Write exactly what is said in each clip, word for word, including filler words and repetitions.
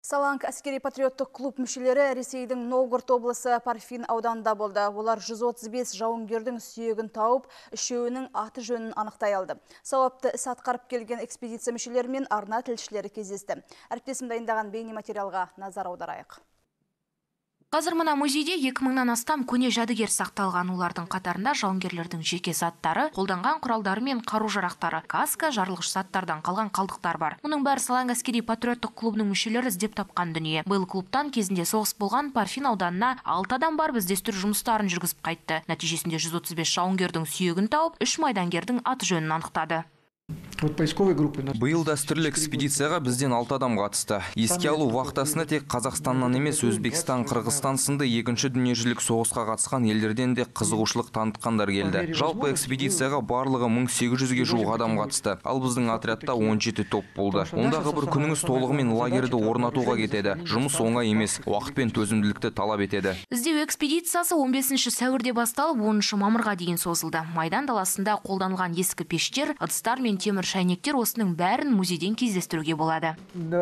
Саланг әскери патриоттық клуб мүшелері Ресейдің Новгород облысы Парфин ауданында болды. Олар жүз отыз бес жауынгердің сүйегін тауып, үшеуінің аты жөнін анықтай алды. Сауапты іс атқарып келген экспедиция мүшелері мен арна тілшілері кездесті. Әріптесім дайындаған бейне материалға назар аударайық. Қазір мына музейде екі мыңнан астам көне жәдігер сақталған. Олардың қатарында жауынгерлердің жеке заттары, қолданған құралдары мен қару-жарақтары, каска, жарылғыш заттардан қалған қалдықтар бар. Мұның бәрі Саланг әскери патриоттық клубының мүшелері іздеп тапқан дүние. Биыл клубтан кезінде соғыс болған Парфин ауданына алты адам барып іздестіру жұмыстарын жүргізіп қайтты. Нәтижесінде жүз отыз бес жауынгердің сүйегін тауып, үш майдангердің аты жөнін анықтады. Биыл дәстүрлі экспедицияға бізден алты адам қатысты. Еске алу вахтасына тек Қазақстаннан емес, Өзбекстан, Қырғызстан сынды екінші дүниежүзілік соғысқа қатысқан елдерден де қызығушылық танытқандар келді. Жалпы экспедицияға барлығы мың сегіз жүзге жуық адам қатысты. Ал біздің отрядта он жеті топ болды. Ондағы бір күніңіз толығымен лагерді орнатуға кетеді. Жұмыс оңай емес, уақыт пен төзімділікті талап етеді. Іздеу экспедициясы он бесінші сәуірде басталып, оныншы мамырға дейін созылды. Майдан даласында қолданылған ескі пештер, ыдыстар мен темір шайнектер осының бәрін музейден кездестіруге болады.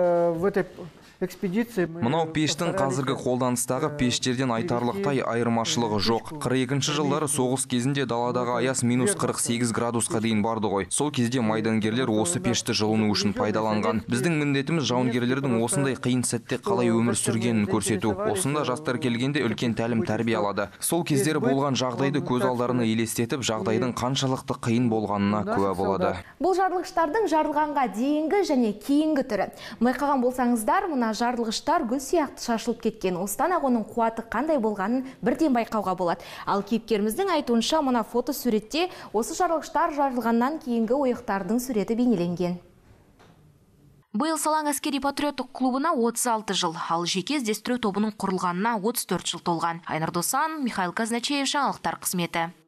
Мынау пештің қазіргі қолданыстағы пештерден айтарлықтай айырмашылығы жоқ. қырық екінші жылдары соғыс кезінде даладағы аяз минус қырық сегіз градусқа дейін барды ғой. Сол кезде майдангерлер осы пешті жылыну үшін пайдаланған. Біздің міндетіміз жауынгерлердің осындай қиын сәтте қалай өмір сүргенін көрсету. Осында жастар келгенде үлкен тәлім тәрбие алады. Сол кездері болған жағдайды көз алдарына елестетіп, жағдайдың қаншалықты қиын болғанына куә болады. Бұл жарылғыштардың жарылғанға дейінгі және кейінгі түрі. Байқаған болсаңыздар, мына жарылғыштар гүл сияқты шашылып кеткен. Осыдан ақ оның қуаты қандай болғанын бірден байқауға болады. Ал кейіпкеріміздің айтуынша, мына фото суретте осы жарылғыштар жарылғаннан кейінгі ойықтардың суреті бейнеленген. Биыл Саланг әскери патриоттық клубына отыз алты жыл, ал жеке іздестіру тобының құрылғанына отыз төрт жыл толған. Айнұр Досан, Михаил Казначеев, жаңалықтар қызметі.